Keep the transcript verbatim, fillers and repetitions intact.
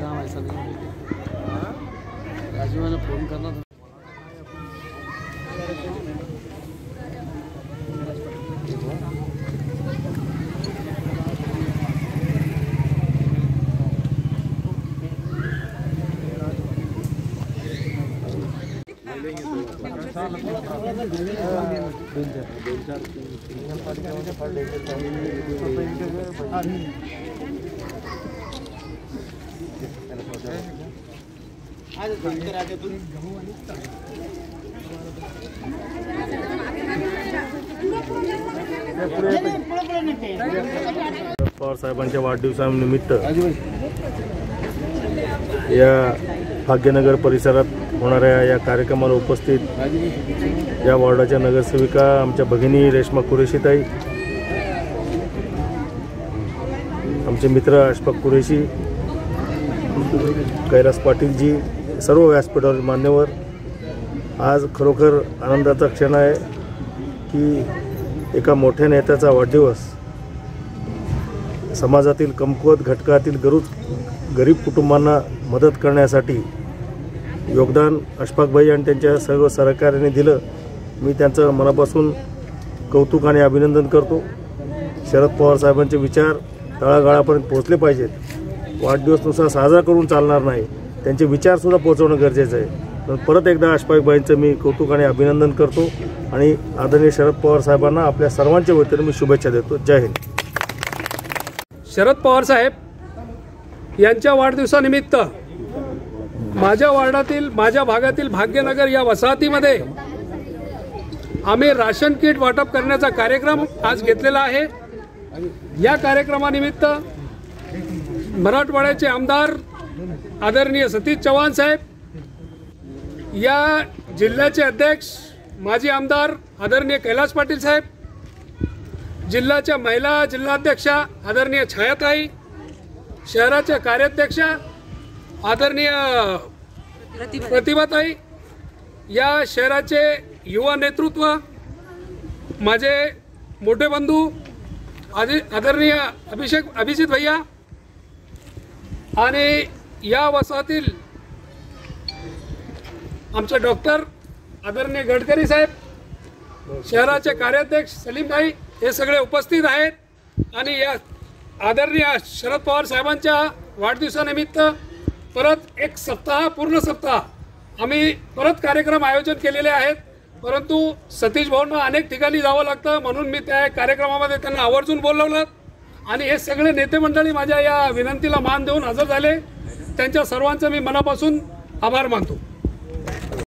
काम ऐसा नहीं है। राजू मैंने फोन करना था। पवार साहेबांच्या वाढदिवसानिमित्त या भाग्यनगर परिसरात होणाऱ्या या कार्यक्रमाला उपस्थित या वॉर्डाच्या नगरसेविका आमच्या भगिनी रेश्मा कुरेशीताई, आमचे मित्र अशफाक कुरेशी, कैलास पाटीलजी, सर्व व्यासपीठावर मान्यवर, आज खरोखर आनंदाचा क्षण आहे की एका मोठ्या नेत्याचा वाढदिवस समाजातील कमकुवत घटकातील गरज गरीब कुटुंबांना मदत करण्यासाठी योगदान अशफाकभाई आणि त्यांच्या सर्व सहकार्याने दिलं। मी त्यांचं मनापासून कौतुक आणि अभिनंदन करतो। शरद पवार साहेबांचे विचार तळागाळापर्यंत पोहोचले पाहिजेत। वाढदिवस नुसार साजरा करून चालणार नाही, त्यांचे विचारसुद्धा पोहोचवणं गरजेचं आहे। परत एकदा अशफाकभाईंचं मी कौतुक आणि अभिनंदन करतो आणि आदरणीय शरद पवार साहेबांना आपल्या सर्वांच्या वतीने मी शुभेच्छा देतो। जय हिंद। शरद पवार साहेब यांच्या वाढदिवसानिमित्त माझ्या वार्डातील माझ्या भागातील भाग्यनगर या वसाहतीमध्ये आम्ही राशन किट वाटप करण्याचा कार्यक्रम आज घेतलेला आहे। या कार्यक्रमानिमित्त मराठवाड्याचे आमदार आदरणीय सतीश चव्हाण साहेब, या जिल्ह्याचे अध्यक्ष माजी आमदार आदरणीय कैलास पाटील साहेब, जिल्ह्याच्या महिला जिल्हाध्यक्षा आदरणीय छायाताई, शहराच्या कार्याध्यक्षा आदरणीय प्रतिभाताई, या शहराचे युवा नेतृत्व, माझे मोठे बंधू आदरणीय अभिषेक अभिजित भैया आणि या वसाहतील आमचे डॉक्टर आदरणीय गडकरी साहेब, शहराचे कार्याध्यक्ष सलीम भाई, हे सगळे उपस्थित आहेत। आणि या आदरणीय शरद पवार साहेबांच्या वाढदिवसानिमित्त परत एक सप्ताह पूर्ण सप्ताह आम्ही परत कार्यक्रम आयोजन केलेले आहेत। परंतु सतीश भाऊंना अनेक ठिकाणी जावं लागतं, म्हणून मी त्या कार्यक्रमामध्ये त्यांना आवर्जून बोलवलं आणि हे सगळे नेते मंडळी माझ्या या विनंतीला मान देऊन हजर झाले। त्यांच्या सर्वांचं मी मनापासून आभार मानतो।